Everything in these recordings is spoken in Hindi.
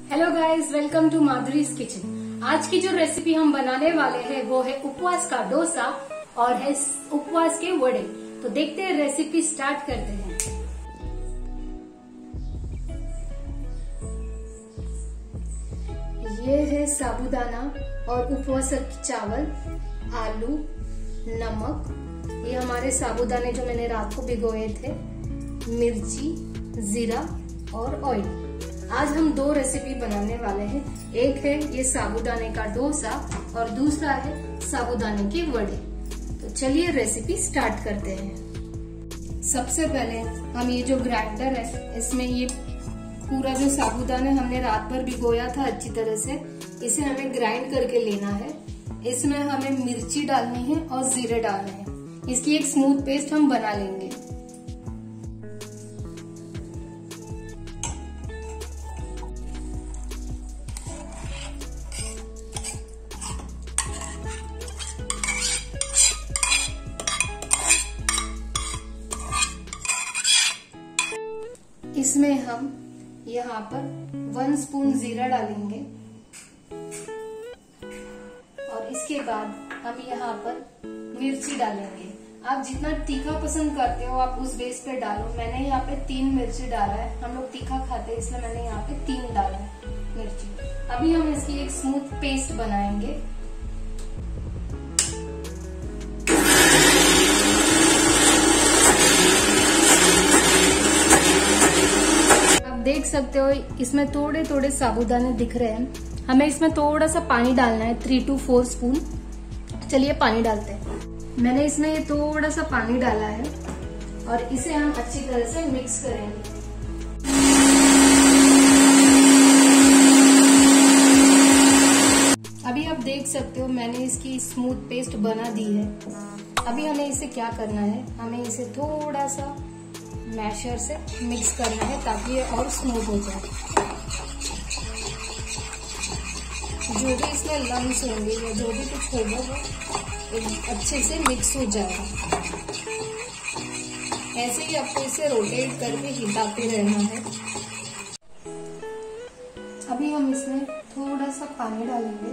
Hello guys, welcome to Madhuri's kitchen. आज की जो रेसिपी हम बनाने वाले हैं वो है उपवास का डोसा और है उपवास के वड़े। तो देखते हैं, रेसिपी स्टार्ट करते हैं। ये है साबूदाना और उपवास चावल, आलू, नमक, ये हमारे साबूदाने जो मैंने रात को भिगोए थे, मिर्ची, जीरा और ऑयल। आज हम दो रेसिपी बनाने वाले हैं। एक है ये साबूदाने का डोसा और दूसरा है साबूदाने के वड़े। तो चलिए रेसिपी स्टार्ट करते हैं। सबसे पहले हम ये जो ग्राइंडर है, इसमें ये पूरा जो साबूदाना हमने रात भर भिगोया था अच्छी तरह से, इसे हमें ग्राइंड करके लेना है। इसमें हमें मिर्ची डालनी है और जीरे डालने हैं। इसकी एक स्मूथ पेस्ट हम बना लेंगे। इसमें हम यहाँ पर 1 स्पून जीरा डालेंगे और इसके बाद हम यहाँ पर मिर्ची डालेंगे। आप जितना तीखा पसंद करते हो आप उस बेस पे डालो। मैंने यहाँ पे 3 मिर्ची डाला है, हम लोग तीखा खाते हैं इसलिए मैंने यहाँ पे 3 डाला है मिर्ची। अभी हम इसकी एक स्मूथ पेस्ट बनाएंगे। देख सकते हो इसमें थोड़े थोड़े साबूदाने दिख रहे हैं। हमें इसमें थोड़ा सा पानी डालना है, 3 to 4 स्पून। चलिए पानी डालते हैं। मैंने इसमें ये थोड़ा सा पानी डाला है और इसे हम अच्छी तरह से मिक्स करेंगे। अभी आप देख सकते हो मैंने इसकी स्मूथ पेस्ट बना दी है। अभी हमें इसे क्या करना है, हमें इसे थोड़ा सा मैशर से मिक्स करना है ताकि ये और स्मूथ हो जाए। जो भी इसमें लम्स होंगे या जो भी कुछ होगा वो अच्छे से मिक्स हो जाएगा। ऐसे ही आपको इसे रोटेट करके हिलाते रहना है। अभी हम इसमें थोड़ा सा पानी डालेंगे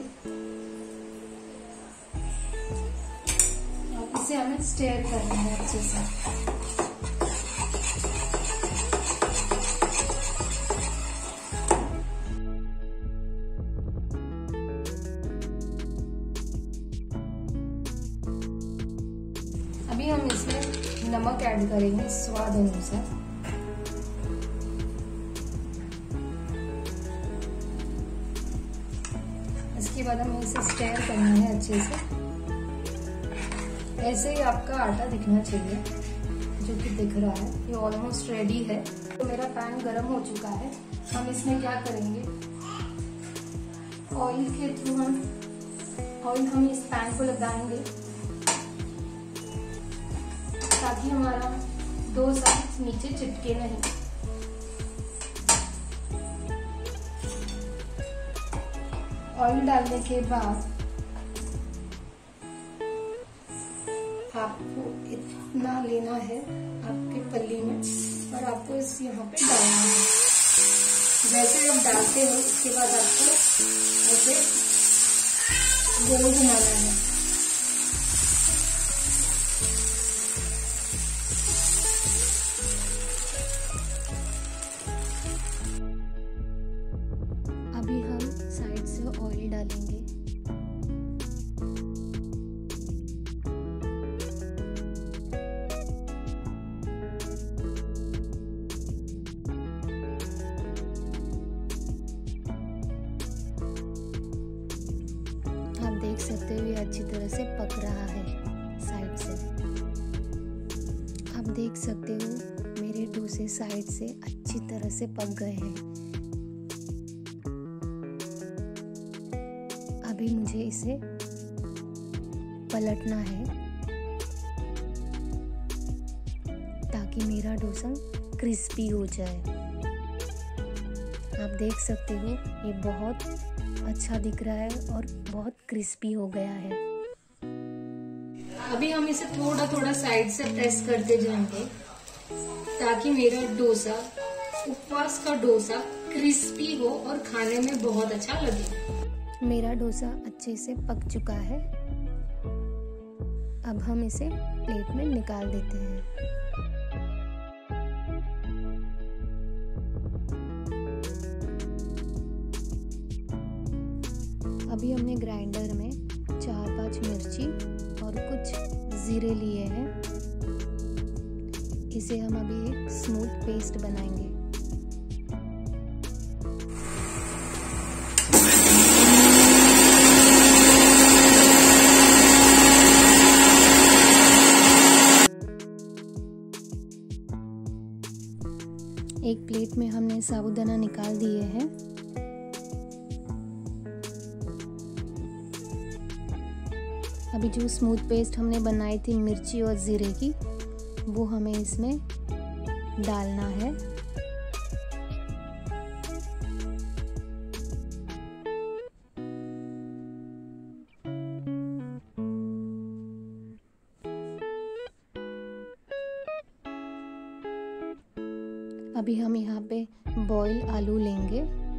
और इसे हमें स्टेयर करना है अच्छे से। अभी हम इसमें नमक ऐड करेंगे स्वाद अनुसार। इसके बाद हमें इसे स्टेयर करना है अच्छे से। ऐसे ही आपका आटा दिखना चाहिए, जो कि दिख रहा है। ये ऑलमोस्ट रेडी है। तो मेरा पैन गरम हो चुका है। हम इसमें क्या करेंगे, ऑयल के थ्रू हम इस पैन को लगाएंगे ताकि हमारा डोसा नीचे चिपके नहीं। ऑयल डालने के बाद आपको इतना लेना है आपके पल्ली में और आपको इस यहाँ पे डालना है। जैसे आप डालते हो इसके बाद आपको ऐसे गोल घुमाना है। अभी हम साइड से ऑयल डालेंगे। आप देख सकते हो ये अच्छी तरह से पक रहा है साइड से। आप देख सकते हो मेरे डोसे साइड से अच्छी तरह से पक गए हैं। अभी मुझे इसे पलटना है ताकि मेरा डोसा क्रिस्पी हो जाए। आप देख सकते हो ये बहुत अच्छा दिख रहा है और बहुत क्रिस्पी हो गया है। अभी हम इसे थोड़ा थोड़ा साइड से प्रेस करते जाएंगे ताकि मेरा डोसा, उपवास का डोसा क्रिस्पी हो और खाने में बहुत अच्छा लगे। मेरा डोसा अच्छे से पक चुका है। अब हम इसे प्लेट में निकाल देते हैं। अभी हमने ग्राइंडर में 4-5 मिर्ची और कुछ जीरे लिए हैं। इसे हम अभी एक स्मूथ पेस्ट बनाएंगे। एक प्लेट में हमने साबूदाना निकाल दिए हैं। अभी जो स्मूथ पेस्ट हमने बनाई थी मिर्ची और जीरे की, वो हमें इसमें डालना है। अभी हम यहाँ पे बॉयल आलू लेंगे।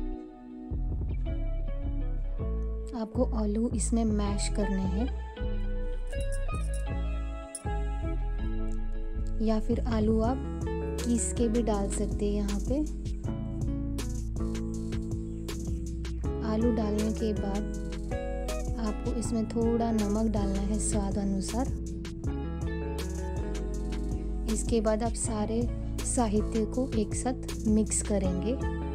आपको आलू इसमें मैश करने हैं, या फिर आलू आप पीस के भी डाल सकते हैं। यहाँ पे आलू डालने के बाद आपको इसमें थोड़ा नमक डालना है स्वाद अनुसार। इसके बाद आप सारे साहित्य को एक साथ मिक्स करेंगे।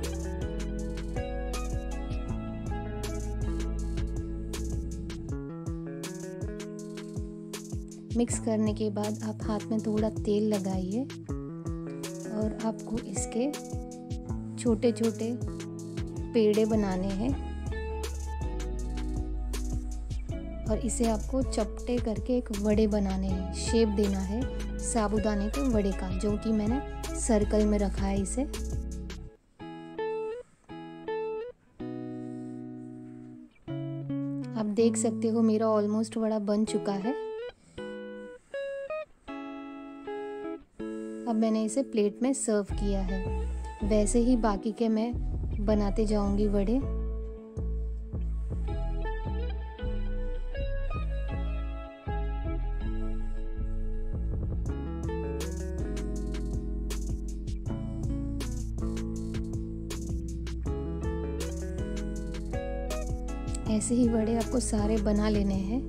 मिक्स करने के बाद आप हाथ में थोड़ा तेल लगाइए और आपको इसके छोटे छोटे पेड़े बनाने हैं और इसे आपको चपटे करके एक वड़े बनाने हैं। शेप देना है साबूदाने के वड़े का, जो कि मैंने सर्कल में रखा है इसे। आप देख सकते हो मेरा ऑलमोस्ट वड़ा बन चुका है। अब मैंने इसे प्लेट में सर्व किया है। वैसे ही बाकी के मैं बनाते जाऊंगी वड़े। ऐसे ही वड़े आपको सारे बना लेने हैं।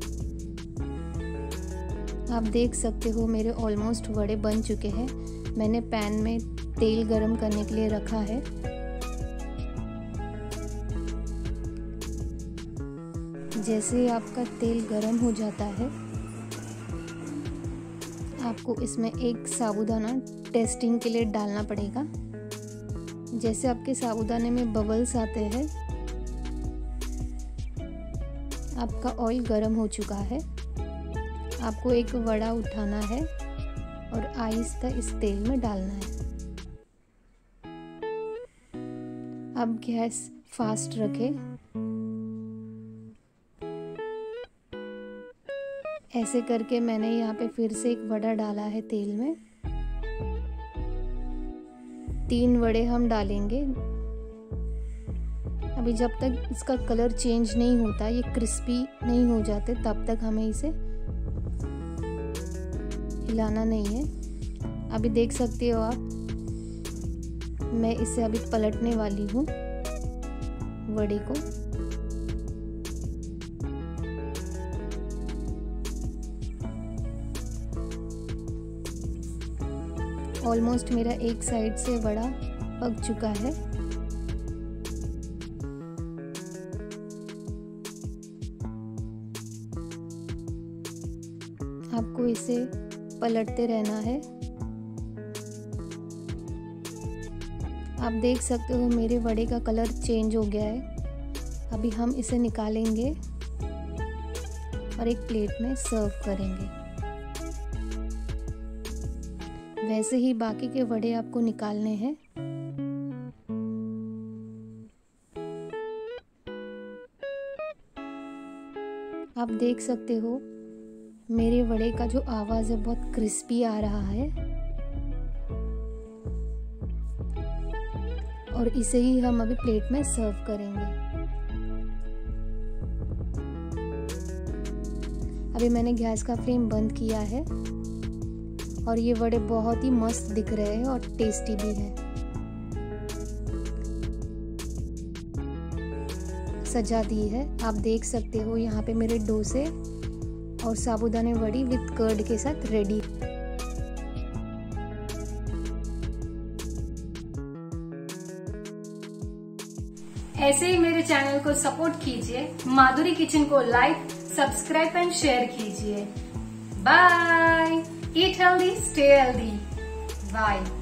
आप देख सकते हो मेरे ऑलमोस्ट वड़े बन चुके हैं। मैंने पैन में तेल गरम करने के लिए रखा है। जैसे ही आपका तेल गरम हो जाता है, आपको इसमें एक साबूदाना टेस्टिंग के लिए डालना पड़ेगा। जैसे आपके साबूदाने में बबल्स आते हैं, आपका ऑयल गरम हो चुका है। आपको एक वड़ा उठाना है और आहिस्ता इस तेल में डालना है। अब गैस फास्ट रखें। ऐसे करके मैंने यहाँ पे फिर से एक वड़ा डाला है तेल में। 3 वड़े हम डालेंगे। अभी जब तक इसका कलर चेंज नहीं होता, ये क्रिस्पी नहीं हो जाते, तब तक हमें इसे हिलाना नहीं है। अभी देख सकते हो आप, मैं इसे अभी पलटने वाली हूँ वड़े को। ऑलमोस्ट मेरा एक साइड से वड़ा पक चुका है। आपको इसे पलटते रहना है। आप देख सकते हो मेरे वड़े का कलर चेंज हो गया है। अभी हम इसे निकालेंगे और एक प्लेट में सर्व करेंगे। वैसे ही बाकी के वड़े आपको निकालने हैं। आप देख सकते हो मेरे वड़े का जो आवाज़ है बहुत क्रिस्पी आ रहा है। और इसे ही हम अभी प्लेट में सर्व करेंगे। अभी मैंने गैस का फ्लेम बंद किया है और ये वड़े बहुत ही मस्त दिख रहे हैं और टेस्टी भी है। सजा दी है, आप देख सकते हो यहाँ पे मेरे डोसे और साबूदाने वड़ी विद कर्ड के साथ रेडी। ऐसे ही मेरे चैनल को सपोर्ट कीजिए, माधुरी किचन को लाइक, सब्सक्राइब एंड शेयर कीजिए। Bye, eat healthy, stay healthy, bye.